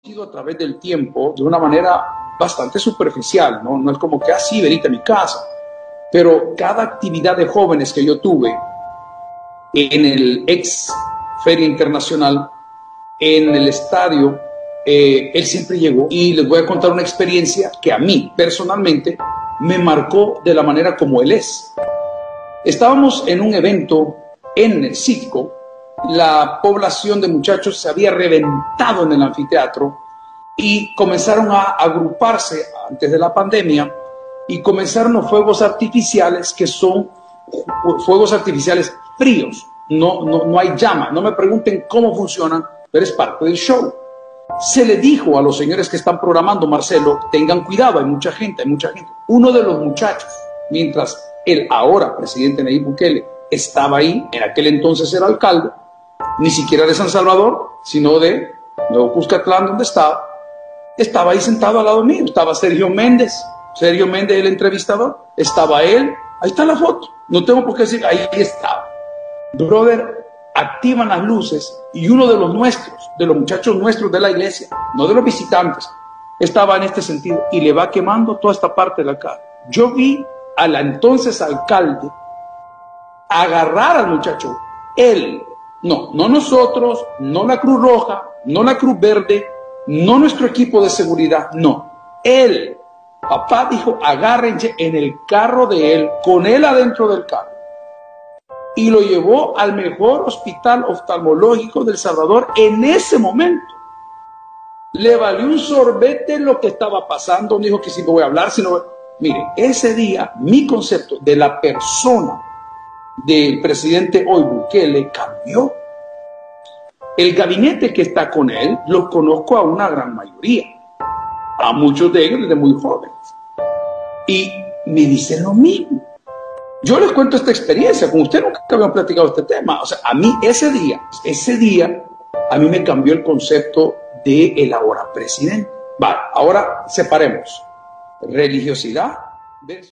sido a través del tiempo de una manera bastante superficial, ¿no? No es como que así, venite a mi casa. Pero cada actividad de jóvenes que yo tuve en el ex Feria Internacional, en el estadio, él siempre llegó. Y les voy a contar una experiencia que a mí personalmente me marcó de la manera como él es. Estábamos en un evento en Citgo. La población de muchachos se había reventado en el anfiteatro y comenzaron a agruparse antes de la pandemia y comenzaron los fuegos artificiales, que son fuegos artificiales fríos. No hay llama. No me pregunten cómo funcionan, pero es parte del show. Se le dijo a los señores que están programando, Marcelo, tengan cuidado, hay mucha gente. Uno de los muchachos, mientras el ahora presidente Nayib Bukele estaba ahí, en aquel entonces era alcalde, ni siquiera de San Salvador, sino de Nuevo Cuscatlán, donde estaba ahí sentado al lado mío. Estaba Sergio Méndez, el entrevistador, estaba él, ahí está la foto, no tengo por qué decir, ahí estaba. Brother, activan las luces y uno de los nuestros, de los muchachos nuestros de la iglesia, no de los visitantes, estaba en este sentido y le va quemando toda esta parte de la cara. Yo vi al entonces alcalde agarrar al muchacho, él, no nosotros, no la Cruz Roja, no la Cruz Verde, no nuestro equipo de seguridad, no, él. Papá dijo, agárrense en el carro de él, con él adentro del carro. Y lo llevó al mejor hospital oftalmológico de El Salvador en ese momento. Le valió un sorbete lo que estaba pasando. No dijo que si no voy a hablar, sino... Mire, ese día mi concepto de la persona del presidente hoy, Bukele, cambió. El gabinete que está con él, lo conozco a una gran mayoría. A muchos de ellos desde muy jóvenes. Y me dicen lo mismo. Yo les cuento esta experiencia, con usted nunca habían platicado este tema. O sea, a mí ese día, a mí me cambió el concepto de el ahora presidente. Vale, ahora separemos religiosidad versus